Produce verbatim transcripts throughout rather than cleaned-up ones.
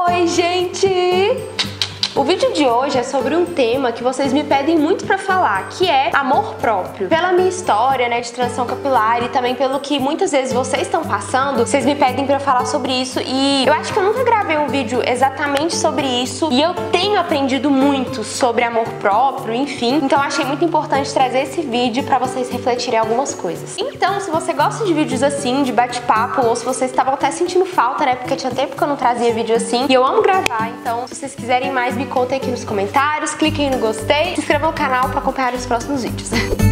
Oi, gente! O vídeo de hoje é sobre um tema que vocês me pedem muito pra falar, que é amor próprio. Pela minha história, né, de transição capilar e também pelo que muitas vezes vocês estão passando, vocês me pedem pra falar sobre isso e eu acho que eu nunca gravei um vídeo exatamente sobre isso e eu tenho aprendido muito sobre amor próprio, enfim. Então eu achei muito importante trazer esse vídeo pra vocês refletirem algumas coisas. Então, se você gosta de vídeos assim, de bate-papo, ou se vocês estavam até sentindo falta, né, porque tinha tempo que eu não trazia vídeo assim, e eu amo gravar, então se vocês quiserem mais, me contem aqui nos comentários, cliquem no gostei, se inscrevam no canal para acompanhar os próximos vídeos.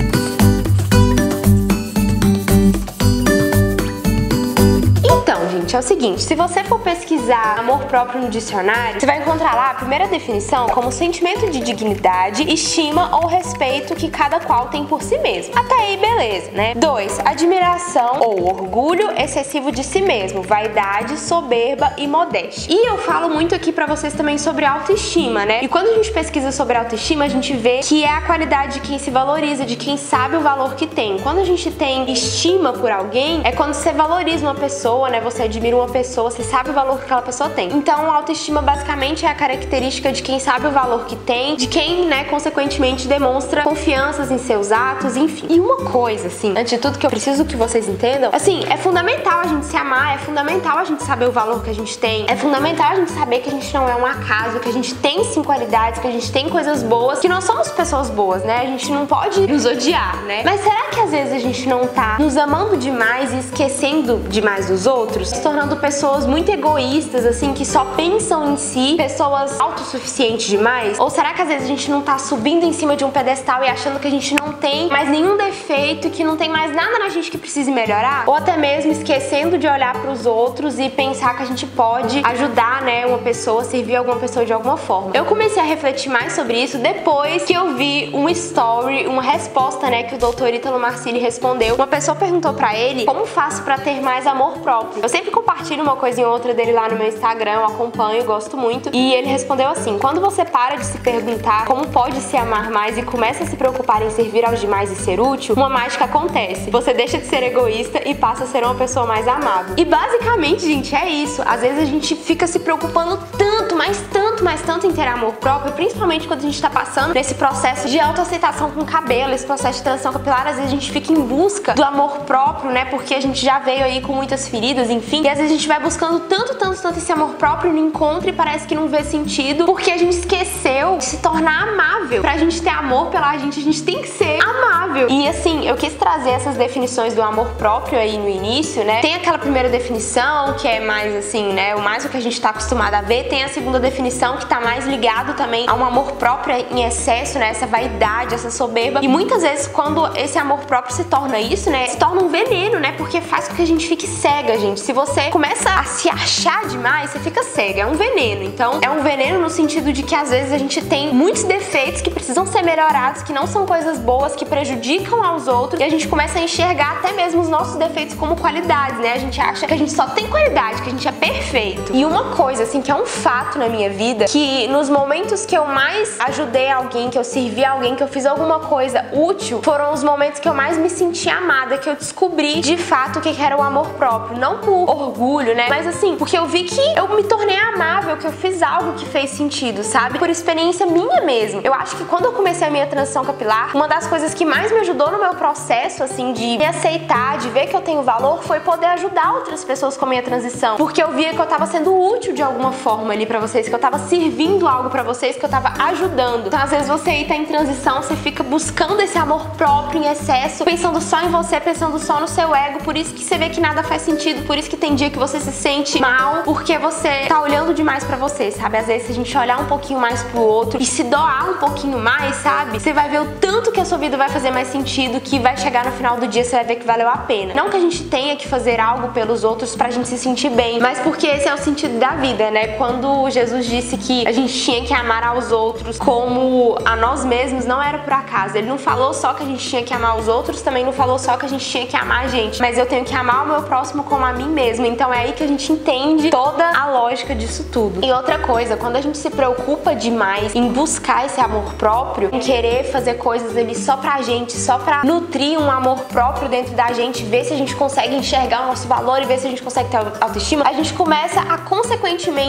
Então, gente, é o seguinte, se você for pesquisar amor próprio no dicionário, você vai encontrar lá a primeira definição como sentimento de dignidade, estima ou respeito que cada qual tem por si mesmo. Até aí, beleza, né? dois. Admiração ou orgulho excessivo de si mesmo, vaidade, soberba e modéstia. E eu falo muito aqui pra vocês também sobre autoestima, né? E quando a gente pesquisa sobre autoestima, a gente vê que é a qualidade de quem se valoriza, de quem sabe o valor que tem. Quando a gente tem estima por alguém, é quando você valoriza uma pessoa, né? Você admira uma pessoa, você sabe o valor que aquela pessoa tem. Então, a autoestima basicamente é a característica de quem sabe o valor que tem, de quem, né, consequentemente demonstra confianças em seus atos, enfim. E uma coisa, assim, antes de tudo que eu preciso que vocês entendam, assim, é fundamental a gente se amar, é fundamental a gente saber o valor que a gente tem, é fundamental a gente saber que a gente não é um acaso, que a gente tem sim qualidades, que a gente tem coisas boas, que nós somos pessoas boas, né? A gente não pode nos odiar, né? Mas será que às vezes a gente não tá nos amando demais e esquecendo demais dos outros? Se tornando pessoas muito egoístas, assim, que só pensam em si, pessoas autossuficientes demais? Ou será que às vezes a gente não tá subindo em cima de um pedestal e achando que a gente não tem mais nenhum defeito, que não tem mais nada na gente que precise melhorar? Ou até mesmo esquecendo de olhar pros outros e pensar que a gente pode ajudar, né, uma pessoa, servir alguma pessoa de alguma forma. Eu comecei a refletir mais sobre isso depois que eu vi um story, uma resposta, né, que o doutor Ítalo Marcilli respondeu. Uma pessoa perguntou pra ele como faço pra ter mais amor próprio. Eu sempre compartilho uma coisa em outra dele lá no meu Instagram, eu acompanho, gosto muito. E ele respondeu assim: quando você para de se perguntar como pode se amar mais e começa a se preocupar em servir aos demais e ser útil, uma mágica acontece. Você deixa de ser egoísta e passa a ser uma pessoa mais amável. E basicamente, gente, é isso. Às vezes a gente fica se preocupando tanto, mas tanto, mas tanto em ter amor próprio, principalmente quando a gente tá passando nesse processo de autoaceitação com o cabelo, esse processo de transição capilar. Às vezes a gente fica em busca do amor próprio, né? Porque a gente já veio aí com muitas feridas, enfim. E às vezes a gente vai buscando tanto, tanto, tanto esse amor próprio e não encontra e parece que não vê sentido, porque a gente esqueceu de se tornar amável. Pra gente ter amor pela gente, a gente tem que ser amável. E assim, eu quis trazer essas definições do amor próprio aí no início, né? Tem aquela primeira definição, que é mais assim, né? O mais o que a gente tá acostumado a ver. Tem a segunda definição, que tá mais ligado também a um amor próprio em excesso, né? Essa vaidade, essa soberba. E muitas vezes, quando esse amor próprio se torna isso, né? Se torna um veneno, né? Porque faz com que a gente fique cega, gente. Se você começa a se achar demais, você fica cega. É um veneno. Então, é um veneno no sentido de que às vezes a gente tem muitos defeitos que precisam ser melhorados, que não são coisas boas, que prejudicam aos outros, e a gente começa a enxergar até mesmo os nossos defeitos como qualidades, né? A gente acha que a gente só tem qualidade, que a gente é perfeito. E uma coisa, assim, que é um fato na minha vida, que nos momentos que eu mais ajudei alguém, que eu servi alguém, que eu fiz alguma coisa útil, foram os momentos que eu mais me senti amada, que eu descobri de fato o que era o amor próprio. Não por orgulho, né? Mas assim, porque eu vi que eu me tornei amável, que eu fiz algo que fez sentido, sabe? Por experiência minha mesmo. Eu acho que quando eu comecei a minha transição capilar, uma das coisas que mais me ajudou no meu processo, assim, de me aceitar, de ver que eu tenho valor, foi poder ajudar outras pessoas com a minha transição. Porque eu via que eu tava sendo útil de alguma forma ali pra vocês, que eu tava servindo algo pra vocês, que eu tava ajudando. Então, às vezes você aí tá em transição, você fica buscando esse amor próprio em excesso, pensando só em você, pensando só no seu ego, por isso que você vê que nada faz sentido, por isso que tem dia que você se sente mal, porque você tá olhando demais pra você, sabe? Às vezes, se a gente olhar um pouquinho mais pro outro e se doar um pouquinho mais, sabe? Você vai ver o tanto que a sua vida vai fazer mais sentido, que vai chegar no final do dia, você vai ver que valeu a pena. Não que a gente tenha que fazer algo pelos outros pra gente se sentir bem, mas porque esse é o sentido da vida, né? Quando Jesus disse que a gente tinha que amar aos outros como a nós mesmos, não era por acaso. Ele não falou só que a gente tinha que amar os outros, também não falou só que a gente tinha que amar a gente, mas eu tenho que amar o meu próximo como a mim mesma. Então é aí que a gente entende toda a lógica disso tudo. E outra coisa, quando a gente se preocupa demais em buscar esse amor próprio, em querer fazer coisas ali só pra gente, só pra nutrir um amor próprio dentro da gente, ver se a gente consegue enxergar o nosso valor e ver se a gente consegue ter autoestima, a gente começa a consequentemente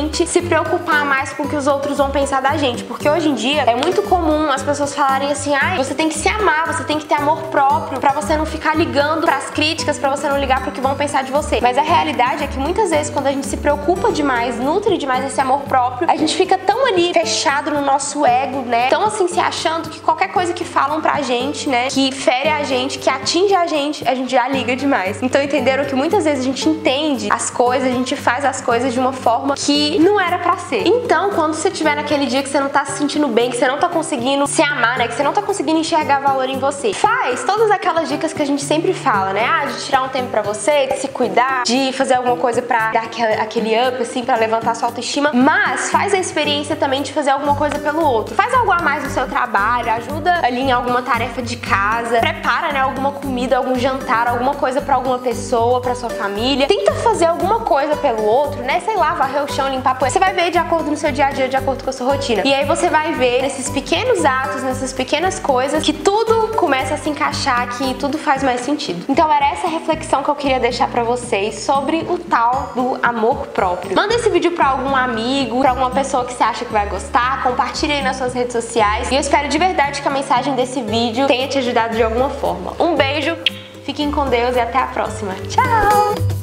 realmente se preocupar mais com o que os outros vão pensar da gente, porque hoje em dia é muito comum as pessoas falarem assim: ai, você tem que se amar, você tem que ter amor próprio pra você não ficar ligando pras críticas, pra você não ligar pro que vão pensar de você. Mas a realidade é que muitas vezes quando a gente se preocupa demais, nutre demais esse amor próprio, a gente fica tão ali fechado no nosso ego, né, tão assim se achando que qualquer coisa que falam pra gente, né, que fere a gente, que atinge a gente, a gente já liga demais. Então entenderam que muitas vezes a gente entende as coisas, a gente faz as coisas de uma forma que não era pra ser. Então quando você tiver naquele dia que você não tá se sentindo bem, que você não tá conseguindo se amar, né, que você não tá conseguindo enxergar valor em você, faz todas aquelas dicas que a gente sempre fala, né, ah, de tirar um tempo pra você, de se cuidar, de fazer alguma coisa pra dar aquele up, assim, pra levantar sua autoestima, mas faz a experiência também de fazer alguma coisa pelo outro. Faz algo a mais no seu trabalho, ajuda ali em alguma tarefa de casa, prepara, né, alguma comida, algum jantar, alguma coisa pra alguma pessoa, pra sua família. Tenta fazer alguma coisa pelo outro, né, sei lá, varrer o chão, limpar a poeira. Você vai ver de acordo no seu dia a dia, de acordo com a sua rotina. E aí você vai ver nesses pequenos atos, nessas pequenas coisas, que tudo começa a se encaixar, que tudo faz mais sentido. Então era essa reflexão que eu queria deixar pra vocês sobre o tal do amor próprio. Manda esse vídeo pra algum amigo, pra alguma pessoa que você acha que vai gostar, compartilha aí nas suas redes sociais. E eu espero de verdade que a mensagem desse vídeo tenha te ajudado de alguma forma. Um beijo, fiquem com Deus e até a próxima. Tchau!